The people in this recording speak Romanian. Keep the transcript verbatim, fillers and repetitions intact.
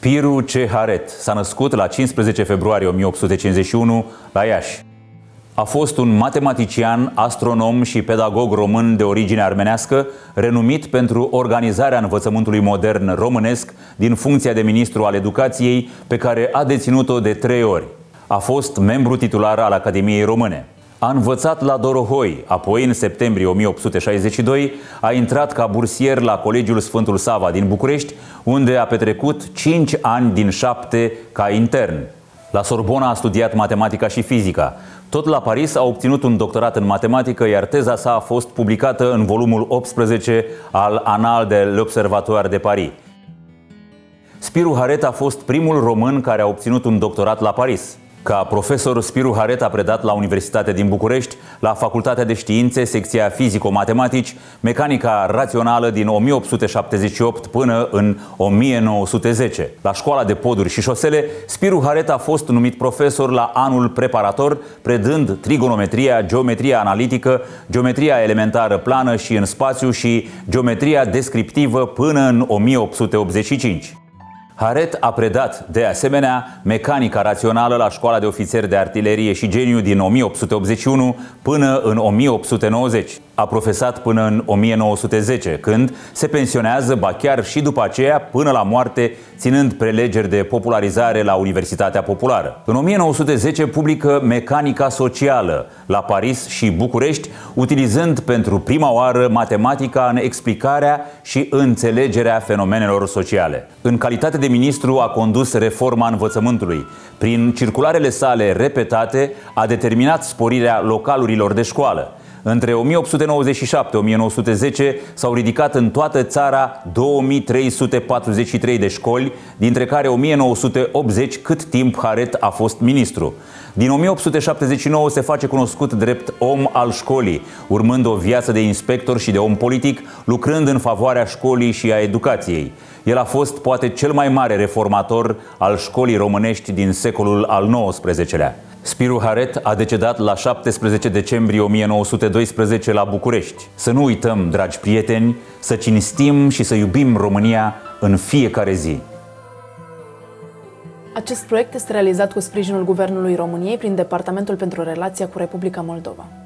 Spiru C. Haret s-a născut la cincisprezece februarie o mie opt sute cincizeci și unu la Iași. A fost un matematician, astronom și pedagog român de origine armenească, renumit pentru organizarea învățământului modern românesc din funcția de ministru al educației, pe care a deținut-o de trei ori. A fost membru titular al Academiei Române. A învățat la Dorohoi, apoi în septembrie o mie opt sute șaizeci și doi a intrat ca bursier la Colegiul Sfântul Sava din București, unde a petrecut cinci ani din șapte ca intern. La Sorbona a studiat matematica și fizica. Tot la Paris a obținut un doctorat în matematică, iar teza sa a fost publicată în volumul optsprezece al Annales de l'Observatoire de Paris. Spiru Haret a fost primul român care a obținut un doctorat la Paris. Ca profesor, Spiru Haret a predat la Universitatea din București, la Facultatea de Științe, secția Fizico-Matematici, mecanica rațională din o mie opt sute șaptezeci și opt până în o mie nouă sute zece. La Școala de Poduri și Șosele, Spiru Haret a fost numit profesor la anul preparator, predând trigonometria, geometria analitică, geometria elementară plană și în spațiu și geometria descriptivă până în o mie opt sute optzeci și cinci. Haret a predat, de asemenea, mecanica rațională la Școala de Ofițeri de Artilerie și Geniu din o mie opt sute optzeci și unu până în o mie opt sute nouăzeci. A profesat până în o mie nouă sute zece, când se pensionează, ba chiar și după aceea, până la moarte, ținând prelegeri de popularizare la Universitatea Populară. În o mie nouă sute zece publică Mecanica Socială la Paris și București, utilizând pentru prima oară matematica în explicarea și înțelegerea fenomenelor sociale. În calitate de ministru a condus reforma învățământului. Prin circularele sale repetate a determinat sporirea localurilor de școală. Între o mie opt sute nouăzeci și șapte - o mie nouă sute zece s-au ridicat în toată țara două mii trei sute patruzeci și trei de școli, dintre care o mie nouă sute optzeci cât timp Haret a fost ministru. Din o mie opt sute șaptezeci și nouă se face cunoscut drept om al școlii, urmând o viață de inspector și de om politic, lucrând în favoarea școlii și a educației. El a fost poate cel mai mare reformator al școlii românești din secolul al nouăsprezecelea. Spiru Haret a decedat la șaptesprezece decembrie o mie nouă sute doisprezece la București. Să nu uităm, dragi prieteni, să cinstim și să iubim România în fiecare zi. Acest proiect este realizat cu sprijinul Guvernului României prin Departamentul pentru Relația cu Republica Moldova.